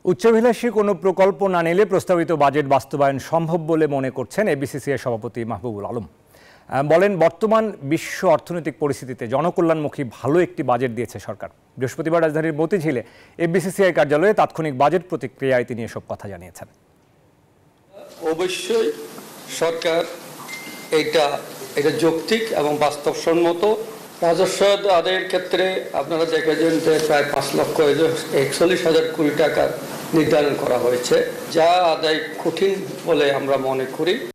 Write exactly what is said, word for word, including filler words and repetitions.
উচ্চাভিলাষী কোনো প্রকল্প না নিলে প্রস্তাবিত বাজেট বাস্তবায়ন সম্ভব বলে মনে করছেন এবিসিসিআই সভাপতি মাহবুবুল আলম। বলেন, বর্তমান বিশ্ব অর্থনৈতিক পরিস্থিতিতে জনকল্যাণমুখী ভালো একটি বাজেট দিয়েছে সরকার। বৃহস্পতিবার রাজধানীর মতিঝিলে এবিসিসিআই কার্যালয়ে তাৎক্ষণিক বাজেট প্রতিক্রিয়ায় তিনি এসব কথা জানিয়েছেন। অবশ্যই সরকার এটা এটা যৌক্তিক এবং বাস্তবসম্মত। রাজস্ব আদায়ের ক্ষেত্রে আপনারা দেখেছেন যে প্রায় পাঁচ লক্ষ একচল্লিশ হাজার কোটি টাকা নির্ধারণ করা হয়েছে, যা আদায় কঠিন বলে আমরা মনে করি।